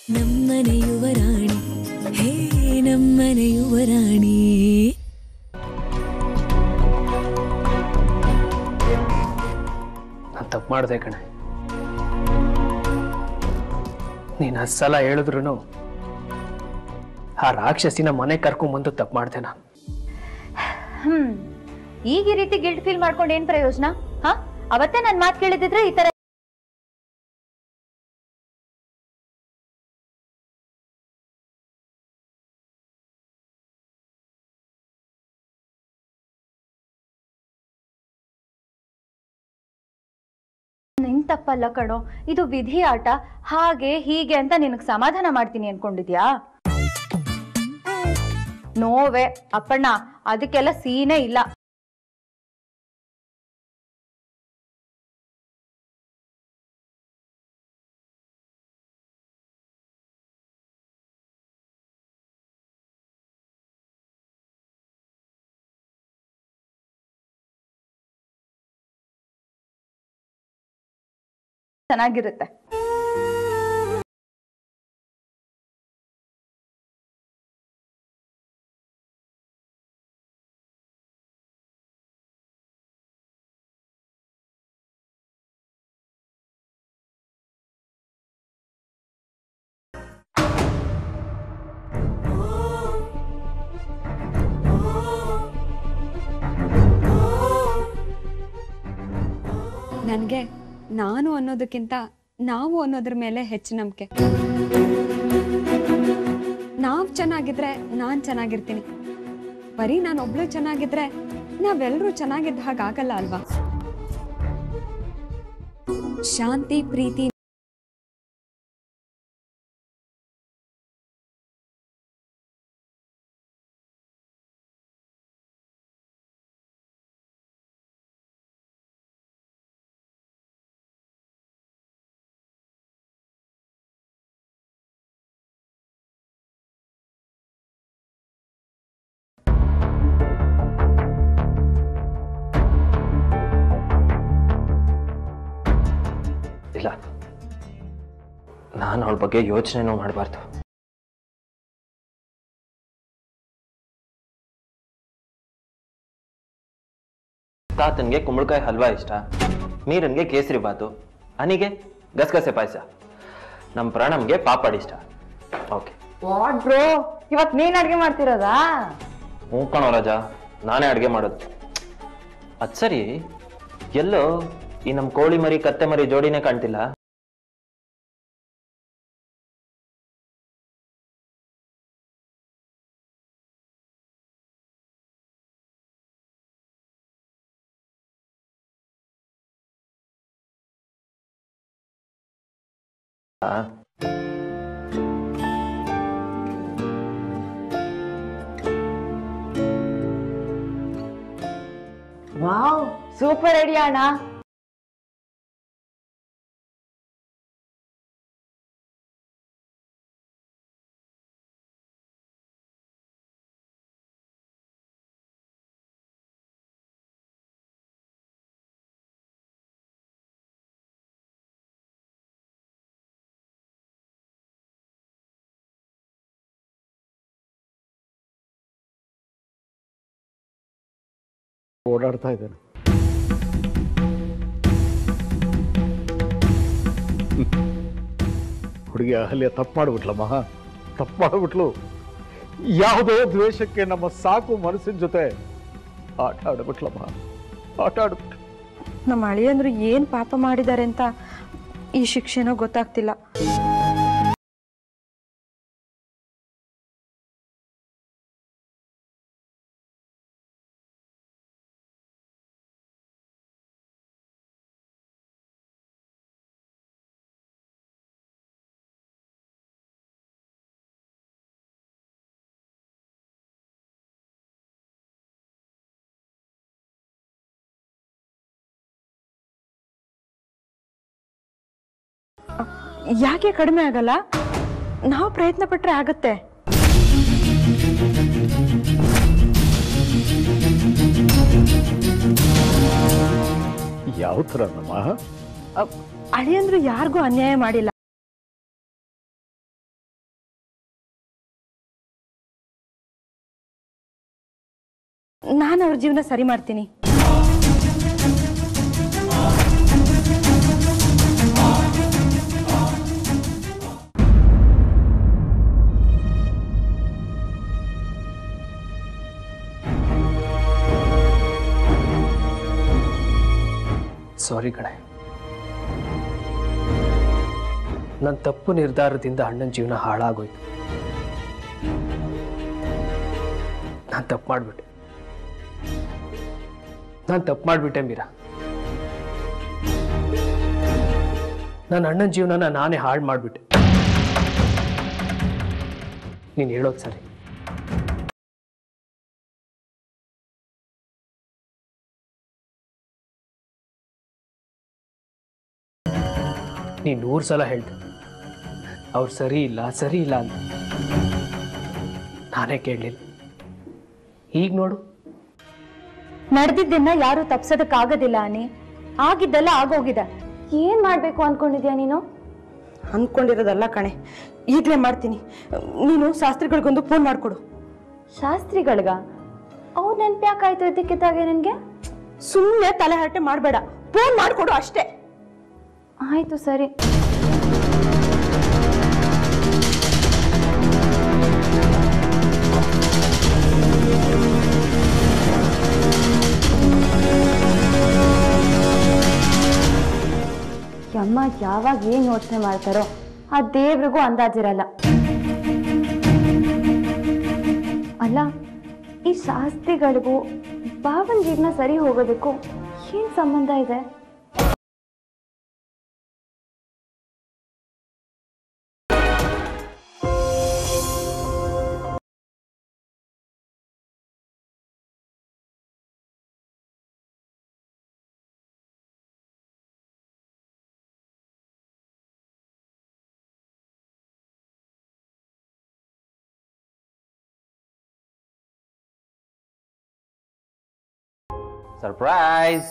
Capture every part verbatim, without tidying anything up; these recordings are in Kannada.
ನಮ್ಮನೆ ಯುವರಾಣಿ ಹೇ ನಮ್ಮನೆ ಯುವರಾಣಿ ನಾನು ತಪ್ಪು ಮಾಡಿದೆ ಕಣೆ. ನೀನು ಹತ್ತು ಸಲ ಹೇಳಿದ್ರು ಆ ರಾಕ್ಷಸಿನ ಮನೆ ಕರ್ಕೊಂಬಂದು ತಪ್ಪು ಮಾಡಿದೆ ನಾನು. ಹ್ಮ್ ಈಗ ಈ ರೀತಿ ಗಿಲ್ಟ್ ಫೀಲ್ ಮಾಡ್ಕೊಂಡು ಏನ್ ಪ್ರಯೋಜನ? ಹಾ ಅವತ್ತೇ ನನ್ ಮಾತು ಕೇಳಿದಿದ್ರೆ ಈ ತರ ನಿನ್ ತಪ್ಪಲ್ಲ ಕಣೋ, ಇದು ವಿಧಿ ಆಟ, ಹಾಗೆ ಹೀಗೆ ಅಂತ ನಿನಗ್ ಸಮಾಧಾನ ಮಾಡ್ತೀನಿ ಅನ್ಕೊಂಡಿದ್ಯಾ? ನೋವೆ ಅಪ್ಪಣ್ಣ, ಅದಕ್ಕೆಲ್ಲ ಸೀನೇ ಇಲ್ಲ. ಚೆನ್ನಾಗಿರುತ್ತೆ. ನನಗೆ ನಾನು ಅನ್ನೋದಕ್ಕಿಂತ ನಾವು ಅನ್ನೋದ್ರ ಮೇಲೆ ಹೆಚ್ಚು ನಂಬಿಕೆ. ನಾವು ಚೆನ್ನಾಗಿದ್ರೆ ನಾನು ಚೆನ್ನಾಗಿರ್ತೀನಿ. ಬರೀ ನಾನು ಒಬ್ಳು ಚೆನ್ನಾಗಿದ್ರೆ ನಾವೆಲ್ಲರೂ ಚೆನ್ನಾಗಿದ್ದ ಹಾಗಾಗಲ್ಲ ಅಲ್ವಾ? ಶಾಂತಿ, ಪ್ರೀತಿ ಇಲ್ಲ, ನಾನು ಅವಳ ಬಗ್ಗೆ ಯೋಚನೆನೂ ಮಾಡಬಾರ್ದು. ತಾತನ್ಗೆ ಕುಂಬಳಕಾಯಿ ಹಲ್ವಾ ಇಷ್ಟ, ಮೀರನ್ಗೆ ಕೇಸರಿ ಬಾತು, ಅನಿಗೆ ಗಸಗಸೆ ಪಾಯಸ, ನಮ್ಮ ಪ್ರಾಣಮ್ಗೆ ಪಾಪಡ್ ಇಷ್ಟ. ಓಕೆ. ವಾಟ್ ಬ್ರೋ, ಇವತ್ ನೀನ್ ಅಡ್ಗೆ ಮಾಡ್ತಿರೋದಾ? ಹ್ಞೂ ಕಣೋ ರಾಜಾ, ನಾನೇ ಅಡುಗೆ ಮಾಡೋದು. ಅದು ಸರಿ, ಎಲ್ಲೋ ಈ ನಮ್ಮ ಕೋಳಿ ಮರಿ ಕತ್ತೆ ಮರಿ ಜೋಡಿನೇ ಕಾಣ್ತಿಲ್ಲ. ವಾವ್, ಸೂಪರ್ ಐಡಿಯಾ ಅಣ್ಣ. ಓಡಾಡ್ತಾ ಇದ್ದೇನೆ. ಹುಡುಗಿ ಅಹಲ್ಯ ತಪ್ಪು ಮಾಡಿಬಿಟ್ಲಮ್ಮ, ತಪ್ಪು ಮಾಡಿಬಿಟ್ಲು. ಯಾವುದೋ ದ್ವೇಷಕ್ಕೆ ನಮ್ಮ ಸಾಕು ಮನಸ್ಸಿನ ಜೊತೆ ಆಟ ಆಡ್ಬಿಟ್ಲಮ್ಮ, ಆಟ ಆಡ್ಬಿಟ್ಲು. ನಮ್ಮ ಅಳಿಯಂದ್ರು ಏನ್ ಪಾಪ ಮಾಡಿದ್ದಾರೆ ಅಂತ ಈ ಶಿಕ್ಷೆನೋ ಗೊತ್ತಾಗ್ತಿಲ್ಲ. ಯಾಕೆ ಕಡಿಮೆ ಆಗಲ್ಲ? ನಾವು ಪ್ರಯತ್ನ ಪಟ್ರೆ ಆಗತ್ತೆ. ಯಾವ ತರ ನಮ್ಮ ಅಳಿಯಂದ್ರು ಯಾರಿಗೂ ಅನ್ಯಾಯ ಮಾಡಿಲ್ಲ. ನಾನು ಅವ್ರ ಜೀವನ ಸರಿ ಮಾಡ್ತೀನಿ. ಸಾರಿ ಕಣೆ, ನನ್ನ ತಪ್ಪು ನಿರ್ಧಾರದಿಂದ ಅಣ್ಣನ ಜೀವನ ಹಾಳಾಗೋಯ್ತು. ನಾನು ತಪ್ಪು ಮಾಡಿಬಿಟ್ಟೆ ನಾನು ತಪ್ಪು ಮಾಡಿಬಿಟ್ಟೆ ಮೀರಾ. ನನ್ನ ಅಣ್ಣನ ಜೀವನನ ನಾನೇ ಹಾಳು ಮಾಡಿಬಿಟ್ಟೆ. ನೀನು ಹೇಳೋದು ಸರಿ. ನೀನು ನೂರು ಸಲ ಹೇಳ್ದೆ ಅವ್ರು ಸರಿ ಇಲ್ಲ ಸರಿ ಇಲ್ಲ ಅಂತ. ನಾನೇ ಕೇಳಲಿಲ್ಲ. ಈಗ ನೋಡು, ನಡೆದಿದ್ದನ್ನ ಯಾರು ತಪ್ಸೋದಕ್ಕಾಗೋದಿಲ್ಲ ಅನಿ. ಆಗಿದ್ದೆಲ್ಲ ಆಗೋಗಿದೆ. ಏನ್ ಮಾಡ್ಬೇಕು ಅನ್ಕೊಂಡಿದ್ಯಾ ನೀನು? ಅಂದ್ಕೊಂಡಿರೋದಲ್ಲ ಕಣೆ, ಈಗಲೇ ಮಾಡ್ತೀನಿ. ನೀನು ಶಾಸ್ತ್ರಿಗಳಿಗೊಂದು ಫೋನ್ ಮಾಡಿಕೊಡು. ಶಾಸ್ತ್ರಿಗಳ್ಗ? ಅವ್ರು ನೆನ್ಪ್ಯಾಕಾಯ್ತು ಇದಕ್ಕಿದ್ದಾಗೆ ನನ್ಗೆ? ಸುಮ್ಮನೆ ತಲೆ ಹರಟೆ ಮಾಡಬೇಡ, ಫೋನ್ ಮಾಡಿಕೊಡು ಅಷ್ಟೇ. ಆಯ್ತು ಸರಿ. ಅಮ್ಮ ಯಾವಾಗ ಏನ್ ಯೋಚನೆ ಮಾಡ್ತಾರೋ ಆ ದೇವ್ರಿಗೂ ಅಂದಾಜಿರಲ್ಲ. ಅಲ್ಲ, ಈ ಶಾಸ್ತ್ರಿಗಳಿಗೂ ಭಾವನ್ ಜೀವನ ಸರಿ ಹೋಗೋದಕ್ಕೂ ಏನ್ ಸಂಬಂಧ ಇದೆ? ಸರ್ಪ್ರೈಸ್.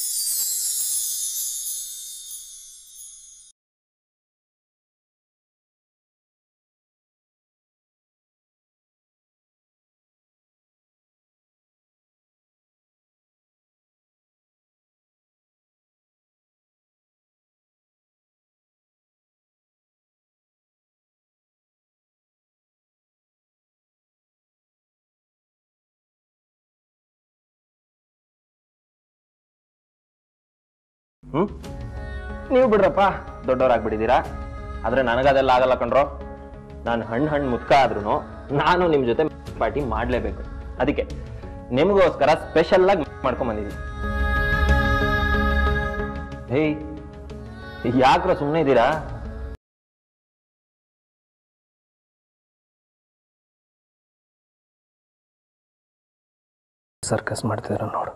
ಹ್ಮ್ ನೀವು ಬಿಡ್ರಪ್ಪ, ದೊಡ್ಡವರಾಗ್ಬಿಟ್ಟಿದ್ದೀರಾ. ಆದ್ರೆ ನನಗದೆಲ್ಲ ಆಗಲ್ಲ ಕಣ್ರೋ. ನಾನು ಹಣ್ಣು ಹಣ್ಣು ಮುತ್ಕ ಆದ್ರೂ ನಾನು ನಿಮ್ ಜೊತೆ ಪಾರ್ಟಿ ಮಾಡ್ಲೇಬೇಕು. ಅದಕ್ಕೆ ನಿಮಗೋಸ್ಕರ ಸ್ಪೆಷಲ್ ಆಗಿ ಮಾಡ್ಕೊಂಡ್ ಬಂದಿದ್ದೀನಿ. ಹೇಯ್, ಯಾಕ್ರ ಸುಮ್ಮನೆ ಇದ್ದೀರಾ? ಸರ್ಕಸ್ ಮಾಡ್ತಿದ್ರ ನೋಡು.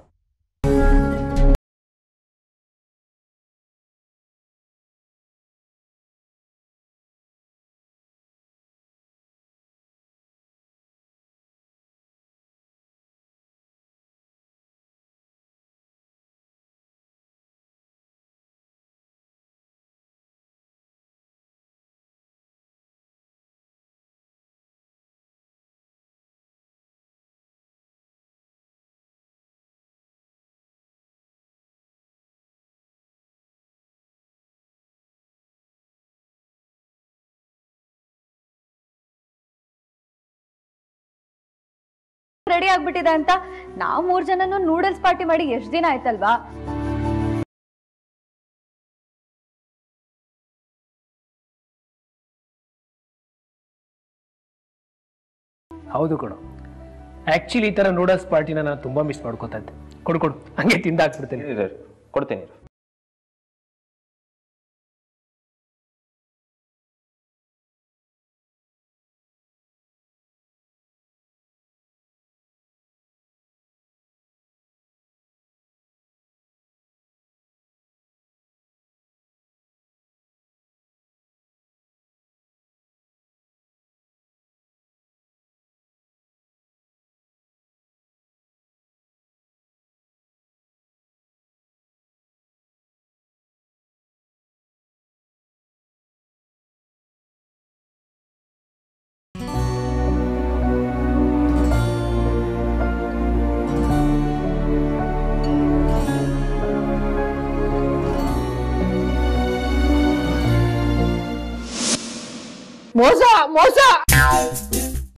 ರೆಡಿ ಆಗ್ಬಿಟ್ಟಿದೆ ಅಂತ ನಾವು ಮೂರ್ ಜನನು ನೂಡಲ್ಸ್ ಪಾರ್ಟಿ ಮಾಡಿ ಎಷ್ಟ್ ದಿನ ಆಯ್ತಲ್ವಾ? ಹೌದು ಕಣೋ, ಆಕ್ಚುಲಿ ಈ ತರ ನೂಡಲ್ಸ್ ಪಾರ್ಟಿನ ನಾನು ತುಂಬಾ ಮಿಸ್ ಮಾಡ್ಕೋತಾ ಇದ್ದೆ. ಕೊಡು ಕೊಡು, ಹಂಗೆ ತಿಂದಾಕ್ಬಿಡ್ತೇನೆ. ಕೊಡ್ತೀನಿ. ಮೋಸ ಮೋಸ